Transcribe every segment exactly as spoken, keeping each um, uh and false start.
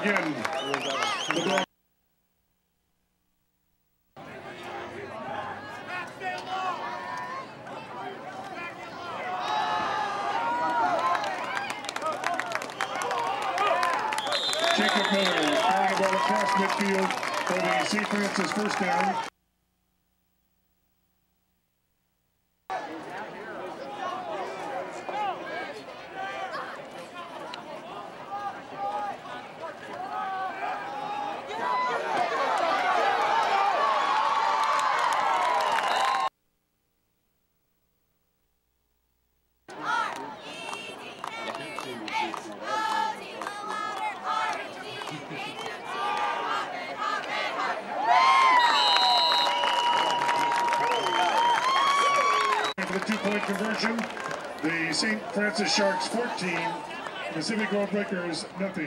again. The ball. Jacob Miller carrying the ball across midfield for the Saint Francis first down. For the two-point conversion, the Saint Francis Sharks fourteen, Pacific Gold Breakers nothing.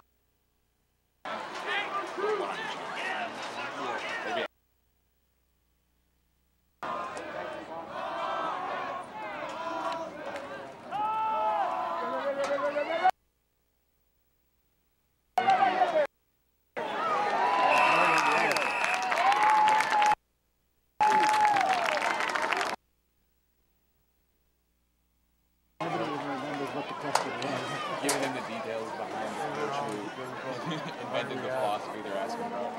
Giving them the details behind virtually inventing the philosophy they're asking about.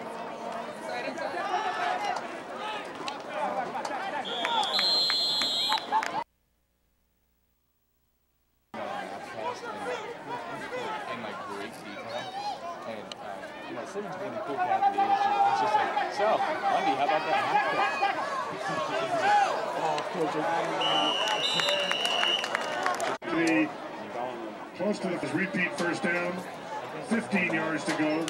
In like great detail, and uh, you know, Simmons being the cool cat that he is, it's just like, so, Lundy, how about that? The close to the repeat first down, fifteen yards to go.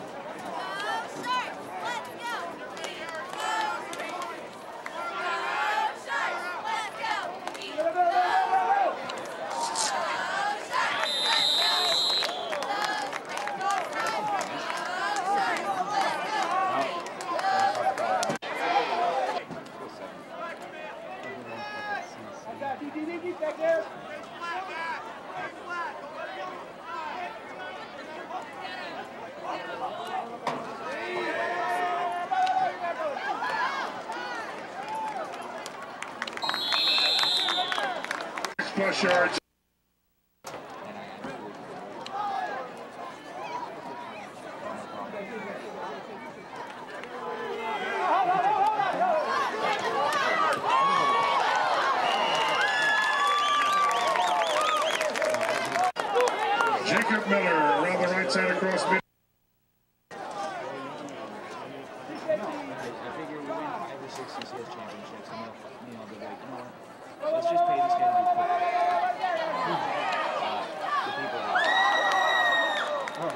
Plus yards. Jacob Miller around the right side across mid. I figure we win every six C C S championships, and they'll, you know, they're like, you know what, let's just pay this guy to do football. Uh, the people are like, oh.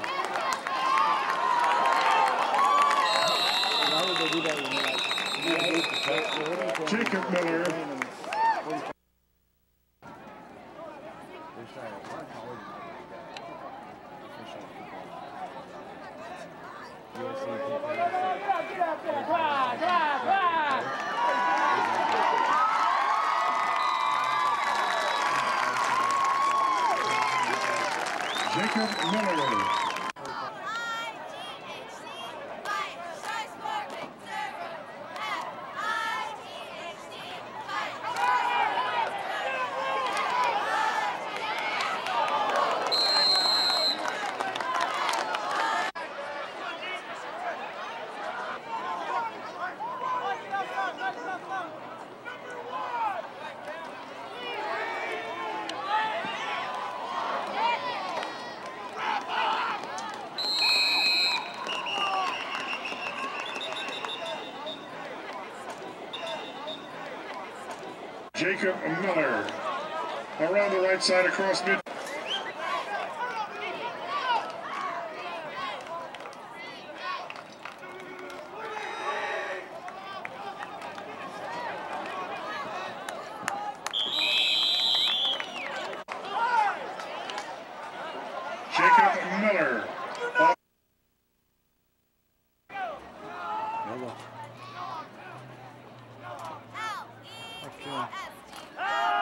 Why would they do that when you're like, Jacob Miller. Jacob Miller. Jacob Miller around the right side across mid. Jacob Miller. Okay.